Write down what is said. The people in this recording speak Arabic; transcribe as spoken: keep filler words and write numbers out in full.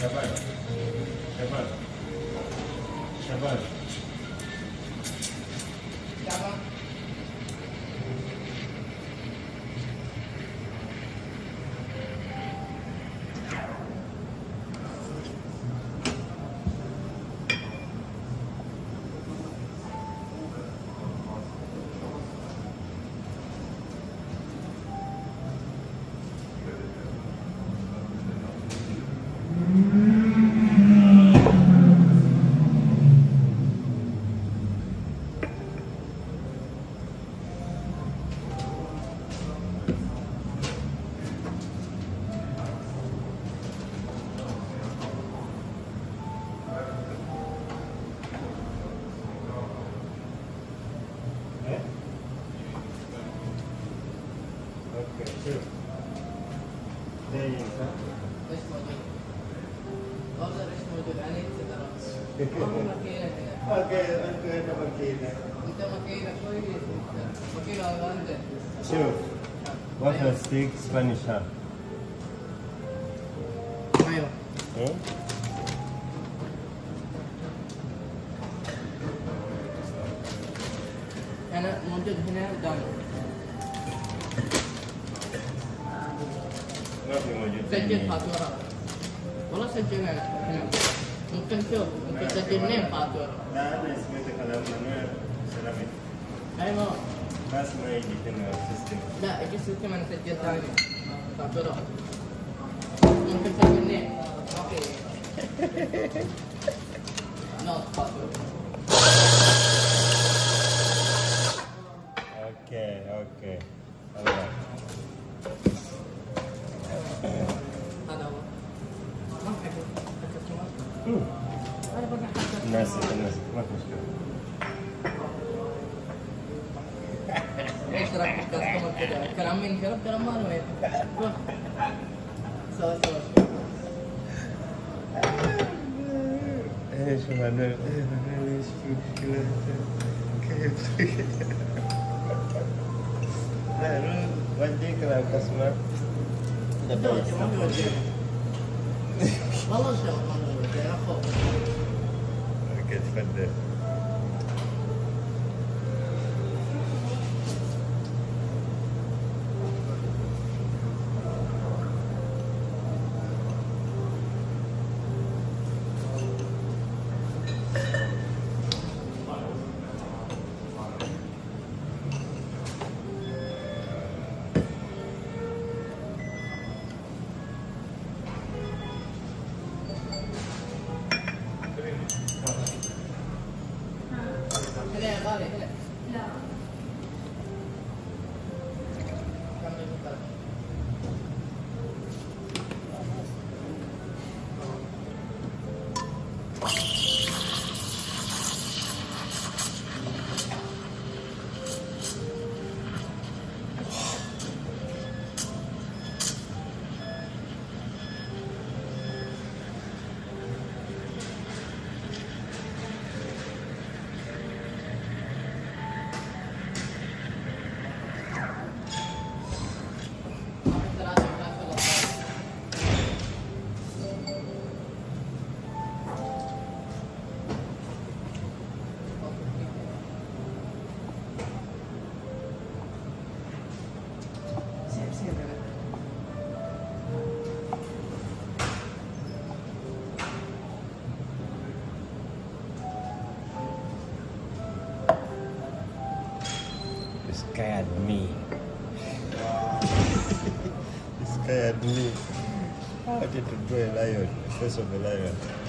شباب شباب شباب شوف زين صح؟ ايش موجود؟ والله ايش موجود عليك ترى. والله ماكينه هنا. اوكي انت هنا ماكينه. انت ماكينه كويس انت. ماكينه عندك. شوف وافل ستيك سبانيش ها. ايوه. ايه؟ انا موجود هنا قدامك. ما في موجود. سجل فاتورة. والله سجلنا هنا. ممكن تشوف ممكن تسجل لين فاتورة. لا انا سمعت كلام منوير سلامي. ايوه. بس ما يجي هنا السيستم. لا اجي سيستم انا سجلت ثاني. فاتورة. ممكن تسجل لين. اوكي. نوت فاتورة. اوكي اوكي. الله. هذا هو. ما في حاجة. انا بقى حاجة. الناس الناس ما في مشكلة. ايش رايك في الكاستمر كذا؟ كلام من كلام كلام ما له. روح. سوا سوا. ايش منوير؟ ايش في مشكلة؟ كيف؟ لا روح وديك للكاستمر. والله شو يا اخو. اوكي تفضل. هنا يا غالي هنا. لا. Scared me. Scared me. How did you draw a lion? The face of a lion.